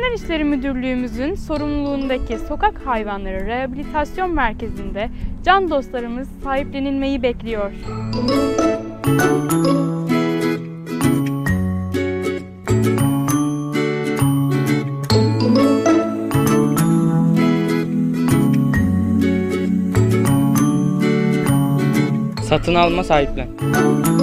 Veteriner İşleri Müdürlüğümüzün sorumluluğundaki Sokak Hayvanları Rehabilitasyon Merkezi'nde can dostlarımız sahiplenilmeyi bekliyor. Satın alma, sahiplen.